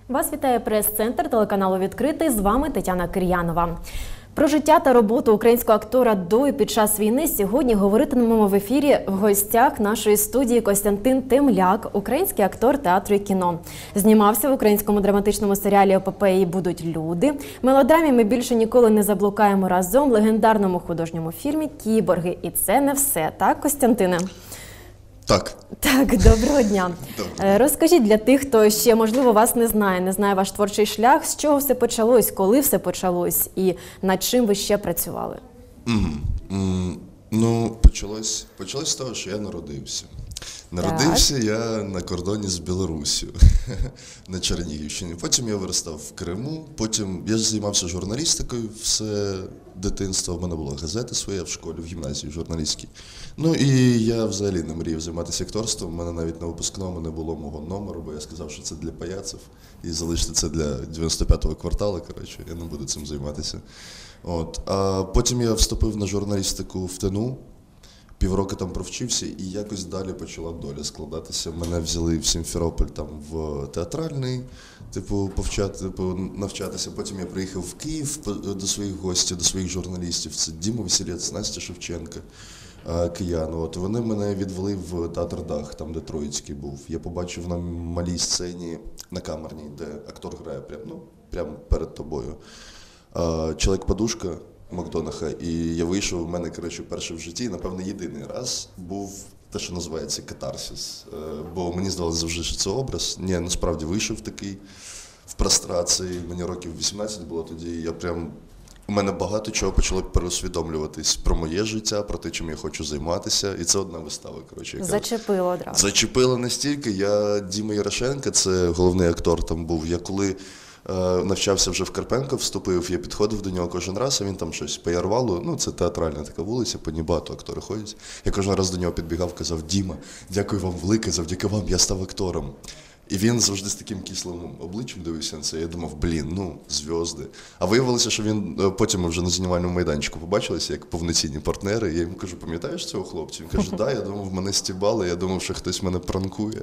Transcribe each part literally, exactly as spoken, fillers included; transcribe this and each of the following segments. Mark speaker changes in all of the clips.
Speaker 1: Вас вітає прес-центр телеканалу «Відкритий». З вами Тетяна Кир'янова. Про життя та роботу українського актора до і під час війни сьогодні говоритимемо в ефірі в гостях нашої студії Костянтин Темляк, український актор театру і кіно. Знімався в українському драматичному серіалі «Епопеї будуть люди», мелодрамі «Ми більше ніколи не заблукаємо разом», легендарному художньому фільмі «Кіборги». І це не все, так, Костянтине?
Speaker 2: Так.
Speaker 1: Так, доброго дня.
Speaker 2: Доброго.
Speaker 1: Розкажіть для тих, хто ще, можливо, вас не знає, не знає ваш творчий шлях, з чого все почалось, коли все почалось і над чим ви ще працювали?
Speaker 2: Mm. Mm. Ну, почалось, почалось з того, що я народився. Народився так. я на кордоні з Білоруссю, на Чернігівщині. Потім я виростав в Криму, потім я займався журналістикою все дитинство. В мене була газета своя в школі, в гімназії журналістській. Ну і я взагалі не мріяв займатися акторством. У мене навіть на випускному не було мого номеру, бо я сказав, що це для паяців. І залишити це для дев'яносто п'ятого кварталу, коротше, я не буду цим займатися. От. А потім я вступив на журналістику в ТНУ. Півроку там провчився, і якось далі почала доля складатися. Мене взяли в Сімферополь там в театральний, типу, повчати, типу, навчатися. Потім я приїхав в Київ до своїх гостей, до своїх журналістів. Це Діма Василець, Настя Шевченка, киян. От вони мене відвели в театр Дах, там де Троїцький був. Я побачив на малій сцені, на камерній, де актор грає прямо, ну, прямо перед тобою. Чоловік-подушка Макдонаха, і я вийшов, у мене, коротше, перший в житті, напевно, єдиний раз був те, що називається катарсис. Бо мені здалося завжди, що це образ. Ні, насправді вийшов такий в прострації, мені років вісімнадцять було тоді, і я прям, у мене багато чого почало переусвідомлюватись про моє життя, про те, чим я хочу займатися, і це одна вистава, коротше. Яка...
Speaker 1: Зачепило одразу.
Speaker 2: Зачепило настільки, я, Діма Ярошенко, це головний актор там був, я коли навчався вже в Карпенко, вступив, я підходив до нього кожен раз, а він там щось по Ярвалу, ну це театральна така вулиця, по ній багато актори ходять. Я кожен раз до нього підбігав, казав: Діма, дякую вам велике, завдяки вам я став актором. І він завжди з таким кислим обличчям дивився на це. Я думав, блін, ну, зв'язки. А виявилося, що він, потім ми вже на знімальному майданчику побачилися, як повноцінні партнери. Я йому кажу: пам'ятаєш цього хлопця? Він каже: да, я думав, мене стібали, я думав, що хтось мене пранкує.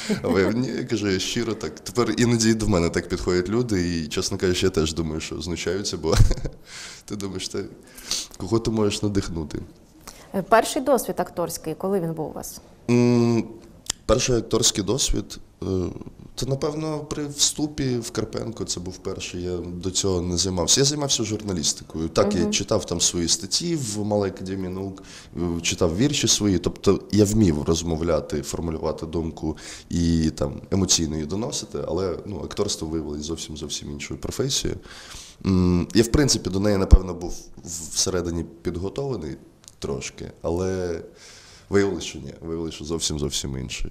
Speaker 2: А я, ні, я кажу, я щиро так. Тепер іноді до мене так підходять люди, і, чесно кажучи, я теж думаю, що знущаються, бо ти думаєш, ти, кого ти можеш надихнути.
Speaker 1: Перший досвід акторський, коли він був у вас?
Speaker 2: Mm, перший акторський досвід – це, напевно, при вступі в Карпенко, це був перший, я до цього не займався. Я займався журналістикою. Так, uh-huh. я читав там свої статті в Малій академії наук, читав вірші свої, тобто я вмів розмовляти, формулювати думку і там емоційно її доносити, але ну, акторство виявилось зовсім-зовсім іншою професією. Я, в принципі, до неї, напевно, був всередині підготовлений трошки, але виявилось, що ні, виявилось, що зовсім-зовсім інший.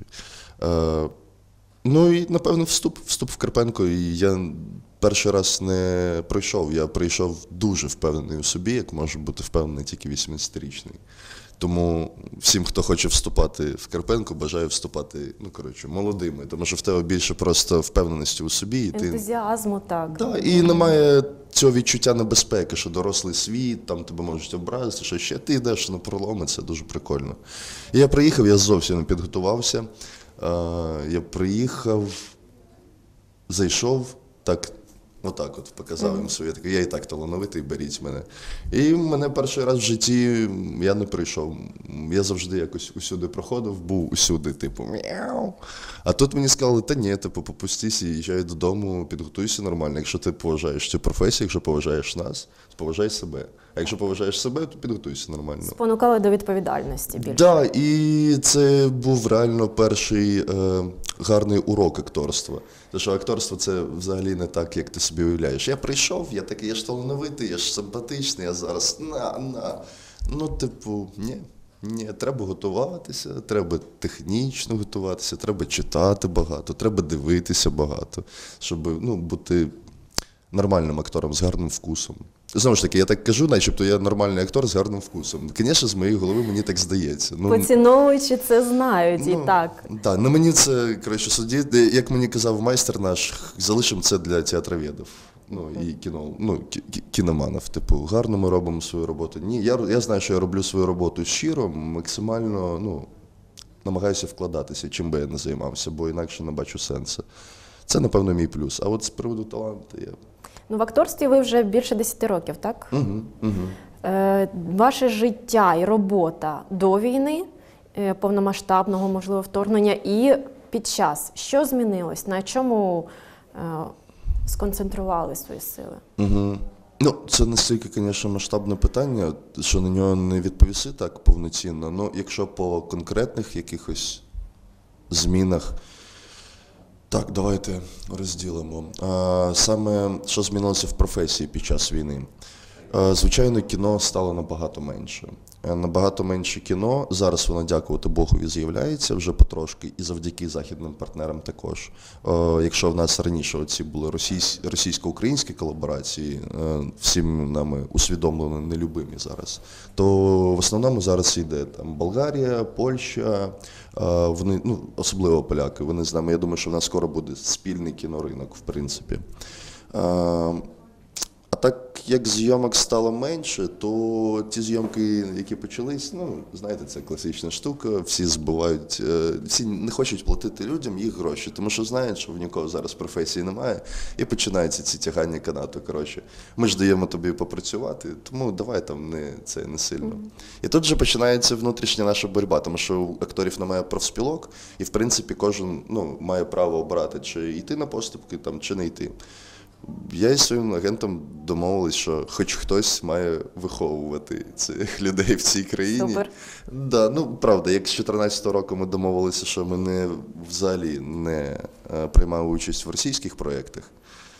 Speaker 2: Ну і, напевно, вступ, вступ в Карпенко, і я перший раз не пройшов, я прийшов дуже впевнений у собі, як може бути впевнений тільки вісімнадцятирічний. Тому всім, хто хоче вступати в Карпенко, бажаю вступати, ну, коротше, молодими, тому що в тебе більше просто впевненості у собі. І ти...
Speaker 1: Ентузіазму, так.
Speaker 2: Так, і немає цього відчуття небезпеки, що дорослий світ, там тебе можуть образити, що ще ти йдеш на проломи, це дуже прикольно. І я приїхав, я зовсім не підготувався. Я приїхав, зайшов, так, отак от показав їм своє, таке, я і так талановитий, беріть мене. І мене перший раз в житті я не прийшов. Я завжди якось усюди проходив, був усюди, типу, мяу. А тут мені сказали: та ні, типу, попустись і їжджай додому, підготуйся нормально. Якщо ти поважаєш цю професію, якщо поважаєш нас, поважай себе. А якщо поважаєш себе, то підготуйся нормально.
Speaker 1: Спонукали до відповідальності більше.
Speaker 2: Так, да, і це був реально перший е, гарний урок акторства. Тому що акторство – це взагалі не так, як ти собі уявляєш. Я прийшов, я такий, я ж талановитий, я ж симпатичний, я зараз на, на. Ну, типу, ні. Ні, треба готуватися, треба технічно готуватися, треба читати багато, треба дивитися багато, щоб, ну, бути нормальним актором з гарним вкусом. Знову ж таки, я так кажу, начебто я нормальний актор з гарним вкусом. Звісно, з моєї голови мені так здається. Ну,
Speaker 1: поціновувачі це знають, ну, і так.
Speaker 2: Так, ну мені це, коротше, судді, як мені казав майстер наш, залишимо це для театроведів. Ну, і кіно, ну, кіноманів, типу, гарно ми робимо свою роботу. Ні, я, я знаю, що я роблю свою роботу щиро, максимально, ну, намагаюся вкладатися, чим би я не займався, бо інакше не бачу сенсу. Це, напевно, мій плюс. А от з приводу таланту я...
Speaker 1: Ну, в акторстві ви вже більше десяти років, так?
Speaker 2: Угу, угу.
Speaker 1: Е, ваше життя і робота до війни, е, повномасштабного, можливо, вторгнення, і під час. Що змінилось? На чому е, сконцентрували свої сили?
Speaker 2: Угу. Ну, це настільки, звісно, масштабне питання, що на нього не відповіси так повноцінно. Ну, якщо по конкретних якихось змінах, так, давайте розділимо. А, саме, що змінилося в професії під час війни? А, звичайно, кіно стало набагато менше. А, набагато менше кіно. Зараз воно, дякувати Богові, з'являється вже потрошки, і завдяки західним партнерам також. А, якщо в нас раніше оці були російсь, російсько-українські колаборації, а, всім нами усвідомлено нелюбимі зараз, то в основному зараз йде там Болгарія, Польща, а, вони, ну, особливо поляки, вони з нами. Я думаю, що в нас скоро буде спільний кіноринок, в принципі. А, а так як зйомок стало менше, то ті зйомки, які почались, ну, знаєте, це класична штука, всі збивають, всі не хочуть платити людям їх гроші, тому що знають, що в нікого зараз професії немає, і починаються ці тягання канату, коротше. Ми ж даємо тобі попрацювати, тому давай там не, це не сильно. Mm-hmm. І тут же починається внутрішня наша боротьба, тому що у акторів немає профспілок, і в принципі кожен, ну, має право обирати, чи йти на поступки, там, чи не йти. Я із своїм агентом домовились, що хоч хтось має виховувати цих людей в цій країні.
Speaker 1: Супер.
Speaker 2: Да, ну, правда, як з чотирнадцятого року ми домовилися, що ми не, взагалі не е, приймали участь в російських проєктах.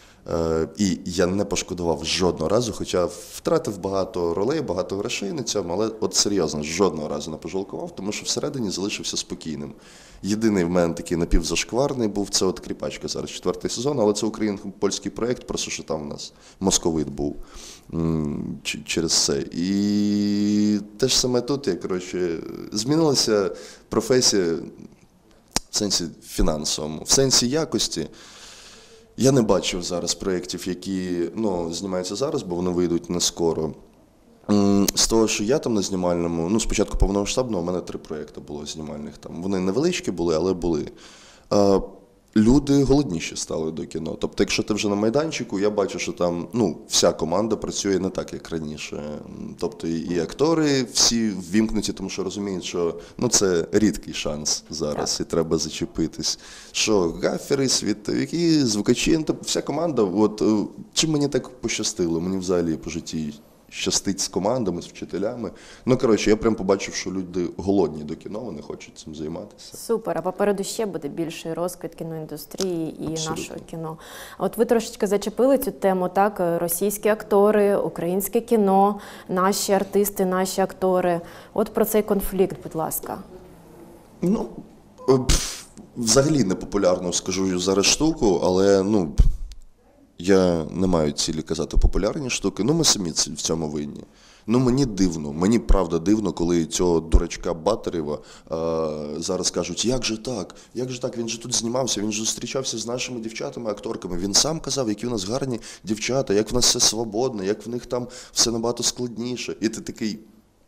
Speaker 2: Е, і я не пошкодував жодного разу, хоча втратив багато ролей, багато грошей на цьому, але от серйозно, жодного разу не пожалкував, тому що всередині залишився спокійним. Єдиний в мене такий напівзашкварний був, це от «Кріпачка», зараз четвертий сезон, але це українсько-польський проєкт, просто що там у нас московит був м- через це. І те ж саме тут, я, коротше, змінилася професія в сенсі фінансовому, в сенсі якості. Я не бачив зараз проєктів, які, ну, знімаються зараз, бо вони вийдуть не скоро. З того, що я там на знімальному, ну, спочатку повномасштабного, у мене три проєкти було знімальних там. Вони невеличкі були, але були. А, люди голодніші стали до кіно. Тобто, якщо ти вже на майданчику, я бачу, що там, ну, вся команда працює не так, як раніше. Тобто, і, і актори всі ввімкнуті, тому що розуміють, що, ну, це рідкий шанс зараз, і треба зачепитись. Що гафери, світовики, звукачі, тобто вся команда, от, чим мені так пощастило, мені взагалі по житті щастить з командами, з вчителями. Ну, коротше, я прям побачив, що люди голодні до кіно, вони хочуть цим займатися.
Speaker 1: Супер, а попереду ще буде більший розквіт кіноіндустрії і
Speaker 2: Абсолютно.
Speaker 1: Нашого кіно. А от ви трошечки зачепили цю тему, так, російські актори, українське кіно, наші артисти, наші актори. От про цей конфлікт, будь ласка.
Speaker 2: Ну, пф, взагалі непопулярну скажу зараз штуку, але, ну, я не маю цілі казати популярні штуки, ну ми самі в цьому винні. Ну мені дивно, мені правда дивно, коли цього дурачка Батарєва е, зараз кажуть, як же так, як же так, він же тут знімався, він же зустрічався з нашими дівчатами-акторками, він сам казав, які в нас гарні дівчата, як в нас все свободно, як в них там все набагато складніше. І ти такий,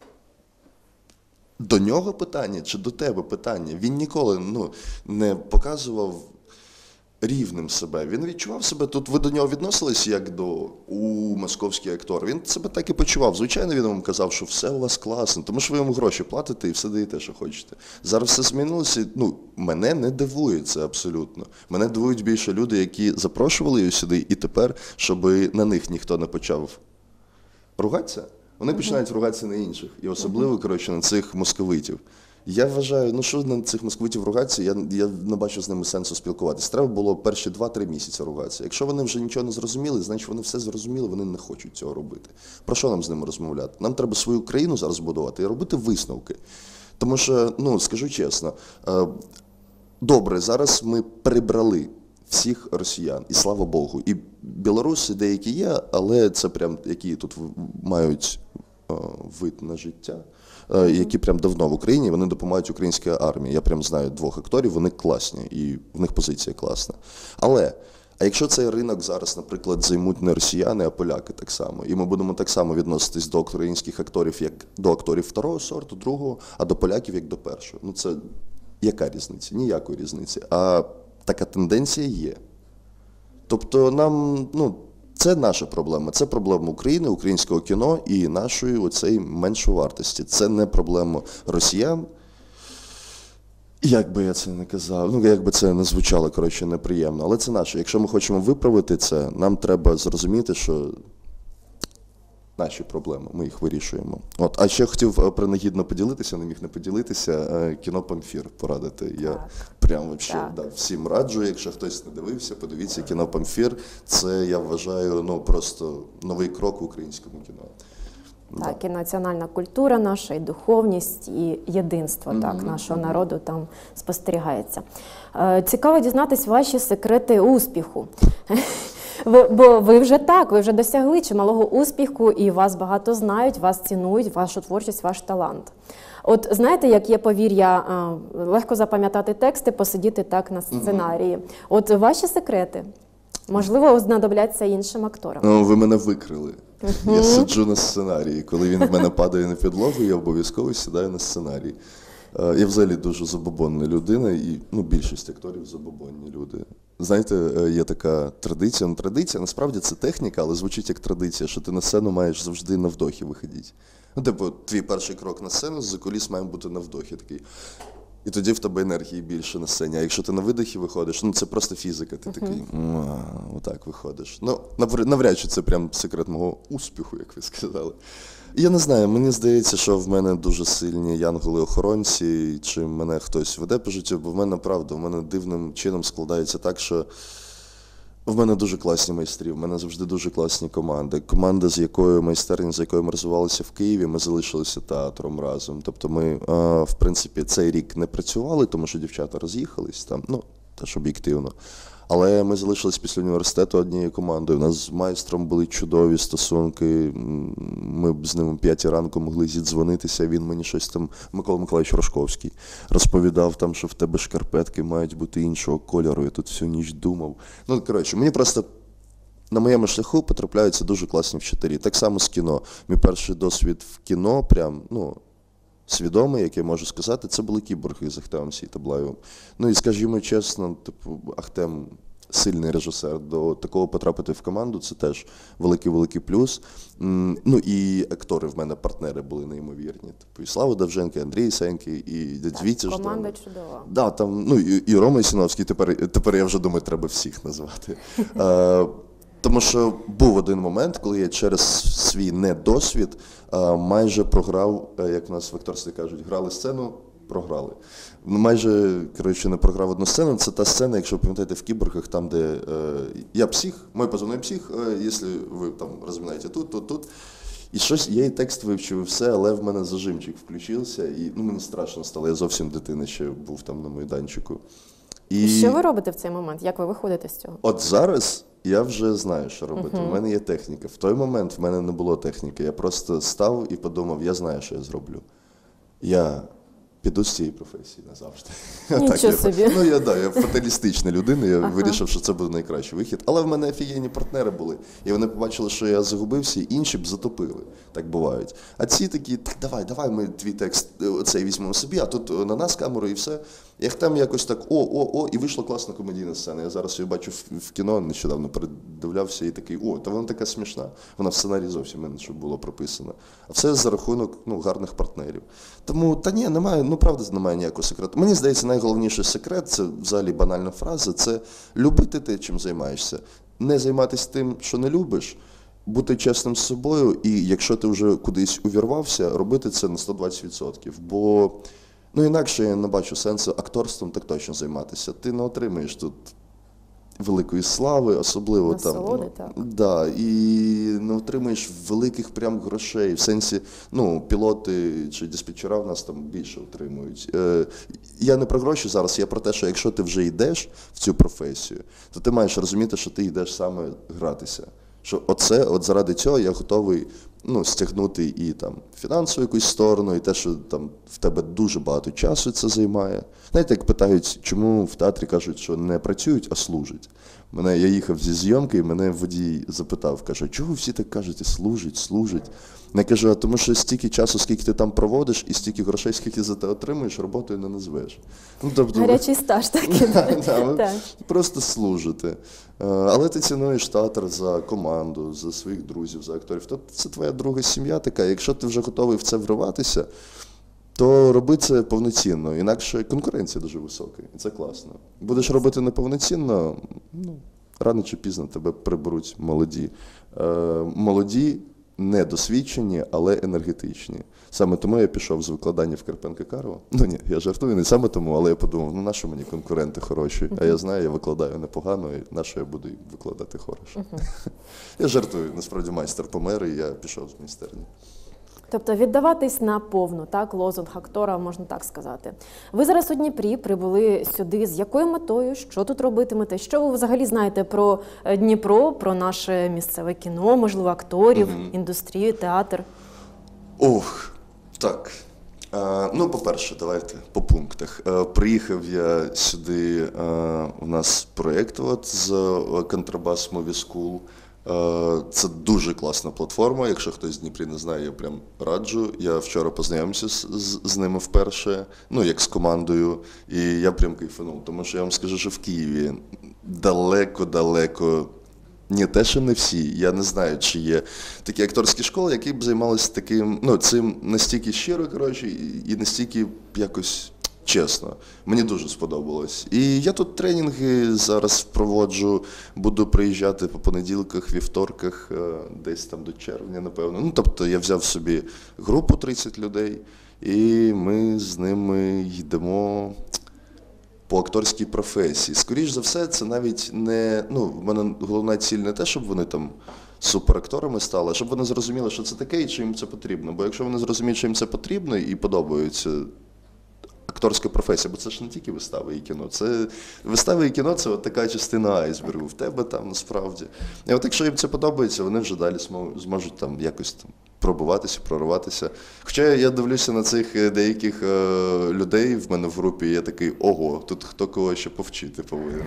Speaker 2: до нього питання чи до тебе питання? Він ніколи, ну, не показував рівним себе. Він відчував себе, тут ви до нього відносилися як до у московський актор. Він себе так і почував. Звичайно, він вам казав, що все у вас класно, тому що ви йому гроші платите і все даєте, що хочете. Зараз все змінилося. Ну, мене не дивує це абсолютно. Мене дивують більше люди, які запрошували її сюди, і тепер, щоб на них ніхто не почав ругатися, вони починають ругатися на інших. І особливо, коротше, на цих московитів. Я вважаю, ну що на цих московитів ругатися, я, я не бачу з ними сенсу спілкуватися. Треба було перші два-три місяці ругатися. Якщо вони вже нічого не зрозуміли, значить вони все зрозуміли, вони не хочуть цього робити. Про що нам з ними розмовляти? Нам треба свою країну зараз будувати і робити висновки. Тому що, ну, скажу чесно, добре, зараз ми прибрали всіх росіян, і слава Богу. І білоруси деякі є, але це прям, які тут мають вид на життя, які прям давно в Україні, вони допомагають українській армії. Я прям знаю двох акторів, вони класні, і в них позиція класна. Але, а якщо цей ринок зараз, наприклад, займуть не росіяни, а поляки так само, і ми будемо так само відноситись до українських акторів, як до акторів второго сорту, другого, а до поляків, як до першого. Ну це яка різниця? Ніякої різниці. А така тенденція є. Тобто нам, ну, це наша проблема, це проблема України, українського кіно і нашої оцеї меншовартості. Це не проблема росіян. Як би я це не казав, ну як би це не звучало, коротше, неприємно, але це наше. Якщо ми хочемо виправити це, нам треба зрозуміти, що наші проблеми, ми їх вирішуємо. От, а ще хотів принагідно поділитися, не міг не поділитися, кіно «Памфір» порадити. Я
Speaker 1: так.
Speaker 2: прям вообще, да, всім раджу, якщо хтось не дивився, подивіться кіно «Памфір». Це, я вважаю, ну просто новий крок в українському кіно.
Speaker 1: Так, і національна культура наша, і духовність, і єдинство mm-hmm. так, нашого народу там спостерігається. Е, цікаво дізнатись ваші секрети успіху. Бо ви вже так, ви вже досягли чималого успіху, і вас багато знають, вас цінують, вашу творчість, ваш талант. От знаєте, як є повір'я, легко запам'ятати тексти, посидіти так на сценарії. Mm-hmm. От ваші секрети, можливо, знадобляться іншим акторам.
Speaker 2: Ну, ви мене викрили. Uh-huh. Я сиджу на сценарії. Коли він в мене падає на підлогу, я обов'язково сідаю на сценарій. Я взагалі дуже забобонна людина, і ну, більшість акторів забобонні люди. Знаєте, є така традиція, ну традиція, насправді це техніка, але звучить як традиція, що ти на сцену маєш завжди на вдохі виходити. Ну, типу, твій перший крок на сцену, за куліс має бути на вдохі такий. І тоді в тебе енергії більше на сцені. А якщо ти на видихі виходиш, ну це просто фізика, ти uh-huh. такий, отак виходиш. Ну, навряд чи це прям секрет мого успіху, як ви сказали. І я не знаю, мені здається, що в мене дуже сильні янголи-охоронці, чи мене хтось веде по життю, бо в мене, правда, в мене дивним чином складається так, що в мене дуже класні майстрі, в мене завжди дуже класні команди. Команда, з якою майстерня, з якою ми розвивалися в Києві, ми залишилися театром разом. Тобто ми, в принципі, цей рік не працювали, тому що дівчата роз'їхались там, ну, теж об'єктивно. Але ми залишились після університету однією командою. У нас з майстром були чудові стосунки. Ми з ним о п'ятій ранку могли зідзвонитися. Він мені щось там, Микола Миколаївич Рожковський, розповідав там, що в тебе шкарпетки мають бути іншого кольору. Я тут всю ніч думав. Ну, коротше, мені просто на моєму шляху потрапляються дуже класні вчителі. Так само з кіно. Мій перший досвід в кіно, прям, ну, свідомий, як я можу сказати, це були кіборги з Ахтемом Сійтаблаєвим. Ну і скажімо чесно, типу, Ахтем сильний режисер, до такого потрапити в команду, це теж великий-великий плюс. Ну і актори в мене, партнери були неймовірні. Типу, і Слава Довженко, і Андрій Сенький, і Дядь
Speaker 1: команда чудова.
Speaker 2: Да, там, ну і, і Рома Ісіновський, тепер, тепер я вже думаю, треба всіх назвати. Тому що був один момент, коли я через свій недосвід а, майже програв, як у нас в акторстві кажуть, грали сцену, програли. Майже, коротше, не програв одну сцену. Це та сцена, якщо ви пам'ятаєте, в «Кіборгах», там, де е, я псих, мой позивний псих, е, якщо ви там розмінаєте тут, тут, тут. І щось, я і текст вивчив, і все, але в мене зажимчик включився, і ну, мені страшно стало, я зовсім дитина ще був там на майданчику.
Speaker 1: І... Що ви робите в цей момент? Як ви виходите з цього?
Speaker 2: От зараз я вже знаю, що робити. Uh-huh. У мене є техніка. В той момент в мене не було техніки. Я просто став і подумав, я знаю, що я зроблю. Я піду з цієї професії назавжди.
Speaker 1: Нічого
Speaker 2: так,
Speaker 1: собі.
Speaker 2: Я, ну, я, да, я фаталістична людина, я ага. вирішив, що це буде найкращий вихід. Але в мене офігенні партнери були. І вони побачили, що я загубився, і інші б затопили. Так бувають. А ці такі, так давай, давай ми твій текст оцей візьмемо собі, а тут на нас камеру і все. Як там якось так, о, о, о, і вийшла класна комедійна сцена. Я зараз її бачу в, в кіно, нещодавно передивлявся і такий, о, та вона така смішна. Вона в сценарії зовсім інше було прописано. А все за рахунок, ну, гарних партнерів. Тому, та ні, немає, ну, правда, немає ніякого секрету. Мені здається, найголовніший секрет, це взагалі банальна фраза, це любити те, чим займаєшся. Не займатися тим, що не любиш, бути чесним з собою, і якщо ти вже кудись увірвався, робити це на сто двадцять відсотків. Бо, ну, інакше я не бачу сенсу акторством так точно займатися. Ти не отримаєш тут великої слави, особливо
Speaker 1: насолоди,
Speaker 2: там.
Speaker 1: Ну,
Speaker 2: да, і не отримаєш великих прям грошей. В сенсі, ну, пілоти чи диспетчера в нас там більше отримують. Е, я не про гроші зараз, я про те, що якщо ти вже йдеш в цю професію, то ти маєш розуміти, що ти йдеш саме гратися. Що оце, от заради цього я готовий, ну, стягнути і там фінансову якусь сторону, і те, що там в тебе дуже багато часу це займає. Знаєте, як питають, чому в театрі кажуть, що не працюють, а служать. Мене, я їхав зі зйомки, і мене водій запитав, каже, чого всі так кажете, служить, служить? Я кажу, а тому що стільки часу, скільки ти там проводиш, і стільки грошей, скільки за те отримуєш, роботою не назвеш. Ну, тобто,
Speaker 1: Гарячий стаж такий.
Speaker 2: да, ви
Speaker 1: Так.
Speaker 2: просто служите. Е, Але ти цінуєш театр за команду, за своїх друзів, за акторів. Тобто це твоя друга сім'я така. Якщо ти вже готовий в це вриватися, то роби це повноцінно. Інакше конкуренція дуже висока, і це класно. Будеш робити неповноцінно, ну, рано чи пізно тебе приберуть молоді. Е, молоді, недосвідчені, але енергетичні. Саме тому я пішов з викладання в Карпенка-Карого. Ну ні, я жартую, не саме тому, але я подумав, ну нащо мені конкуренти хороші? А я знаю, я викладаю непогано, і нащо я буду викладати хороше? Я жартую, насправді майстер помер, і я пішов з майстерні.
Speaker 1: Тобто віддаватись на повну, так, лозунг актора, можна так сказати. Ви зараз у Дніпрі прибули сюди. З якою метою? Що тут робитимете? Що ви взагалі знаєте про Дніпро, про наше місцеве кіно, можливо, акторів, mm-hmm. індустрію, театр?
Speaker 2: Ох, так. А, ну, по-перше, давайте по пунктах. А, приїхав я сюди, а, у нас проєкт от, з Контрабас Movie School. Це дуже класна платформа, якщо хтось з Дніпрі не знає, я прям раджу. Я вчора познайомився з, з, з ними вперше, ну, як з командою, і я прям кайфанув, тому що я вам скажу, що в Києві далеко-далеко, ні, те, що не всі, я не знаю, чи є такі акторські школи, які б займалися таким, ну, цим настільки щиро, коротше, і настільки якось чесно. Мені дуже сподобалось. І я тут тренінги зараз проводжу, буду приїжджати по понеділках, вівторках, десь там до червня, напевно. Ну, тобто я взяв собі групу тридцять людей, і ми з ними йдемо по акторській професії. Скоріш за все, це навіть не, ну, в мене головна ціль не те, щоб вони там суперакторами стали, а щоб вони зрозуміли, що це таке і чи їм це потрібно. Бо якщо вони зрозуміють, що їм це потрібно і подобається акторська професія, бо це ж не тільки вистави і кіно. Це вистави і кіно – це от така частина айсбергу. В тебе там насправді. І от якщо їм це подобається, вони вже далі зможуть там якось там пробуватися, прориватися. Хоча я дивлюся на цих деяких е, людей в мене в групі, і я такий, ого, тут хто кого ще повчити повинен.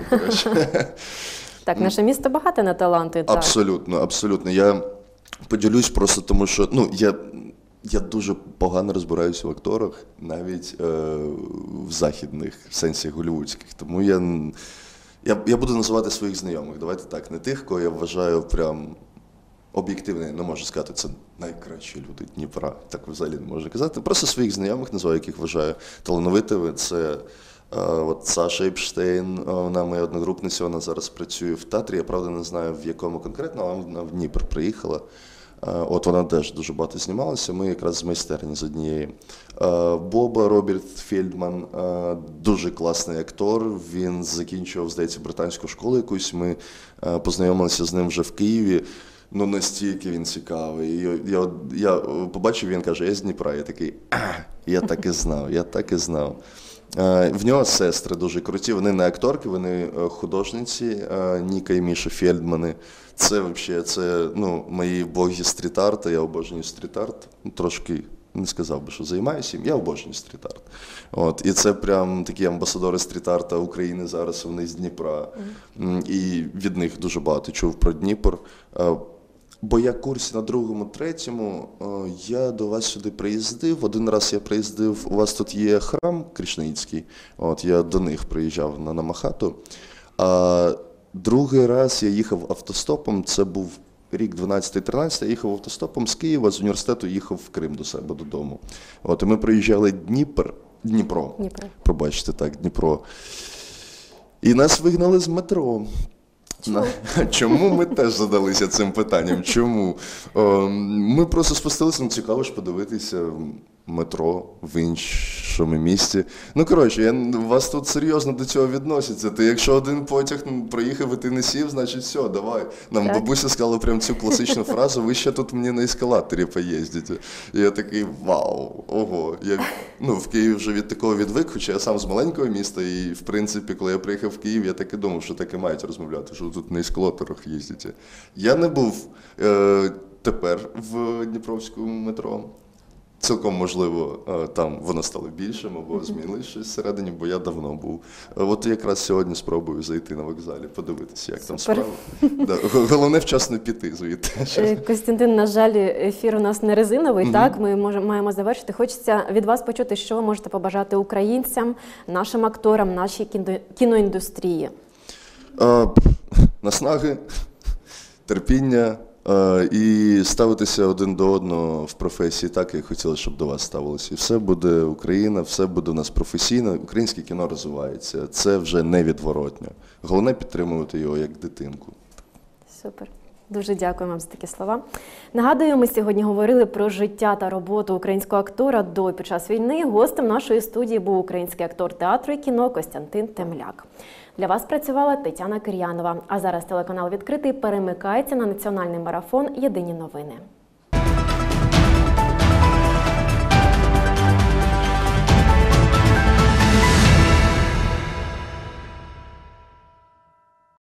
Speaker 1: Так, наше місто багате на таланти. Так.
Speaker 2: Абсолютно, абсолютно. Я поділюсь просто тому, що, ну, я Я дуже погано розбираюся в акторах, навіть е, в західних, в сенсі голлівудських. Тому я, я, я буду називати своїх знайомих. Давайте так, не тих, кого я вважаю прям об'єктивно, не можу сказати, це найкращі люди Дніпра. Так взагалі не можу казати. Просто своїх знайомих називаю, яких вважаю талановитими. Це е, от Саша Епштейн, вона моя одногрупниця, вона зараз працює в театрі. Я, правда, не знаю, в якому конкретно, але вона в Дніпр приїхала. От вона теж дуже багато знімалася, ми якраз з майстерні з однієї. Боба Роберт Фельдман, дуже класний актор, він закінчував, здається, британську школу якусь, ми познайомилися з ним вже в Києві. Ну, настільки він цікавий. Я, я, я побачив, він каже, я з Дніпра, я такий, а, я так і знав, я так і знав. В нього сестри дуже круті, вони не акторки, вони художниці, Ніка і Міша Фельдмани. Це взагалі, це, ну, мої боги стріт-арту, я обожнюю стріт-арт. Трошки не сказав би, що займаюся їм, я обожнюю стріт-арт. От, і це прям такі амбасадори стріт-арта України зараз, вони з Дніпра. Mm. І від них дуже багато чув про Дніпр. Бо я курсі на другому, третьому, я до вас сюди приїздив. Один раз я приїздив, у вас тут є храм Кришнаїцький, от, я до них приїжджав на Намахату. А другий раз я їхав автостопом, це був рік дванадцятий-тринадцятий, я їхав автостопом з Києва, з університету їхав в Крим до себе додому. От, і ми приїжджали Дніпр, Дніпро, Дніпро. Пробачте, так, Дніпро. І нас вигнали з метро. Чому? Чому ми теж задалися цим питанням? Чому? Ми просто спустилися, ну цікаво ж подивитися метро в іншому місті. Ну, коротше, я, вас тут серйозно до цього відносяться. Ти, якщо один потяг проїхав і ти не сів, значить все, давай. Нам так. Бабуся сказала прям цю класичну фразу, ви ще тут мені на ескалаторі поїздите. І я такий, вау, ого. Я, ну, в Києві вже від такого відвик, хоча я сам з маленького міста, і, в принципі, коли я приїхав в Київ, я так і думав, що так і мають розмовляти, що тут на ескалаторах їздите. Я не був е, тепер в Дніпровському метро. Цілком можливо, е, там воно стало більшим або змінилось щось всередині, бо я давно був. Е, От якраз сьогодні спробую зайти на вокзалі, подивитися, як там
Speaker 1: Супер.
Speaker 2: справа. Да. г- Головне вчасно піти звідти.
Speaker 1: Е, Костянтин, на жаль, ефір у нас не резиновий, так? Ми можемо, маємо завершити. Хочеться від вас почути, що ви можете побажати українцям, нашим акторам, нашій кіно- кіноіндустрії.
Speaker 2: Е, Наснаги, терпіння е, і ставитися один до одного в професії так, як хотіли, щоб до вас ставилося. І все буде Україна, все буде у нас професійно, українське кіно розвивається. Це вже невідворотньо. Головне підтримувати його як дитинку.
Speaker 1: Супер. Дуже дякую вам за такі слова. Нагадую, ми сьогодні говорили про життя та роботу українського актора до і під час війни. Гостем нашої студії був український актор театру і кіно Костянтин Темляк. Для вас працювала Тетяна Кир'янова. А зараз телеканал «Відкритий» перемикається на національний марафон «Єдині новини».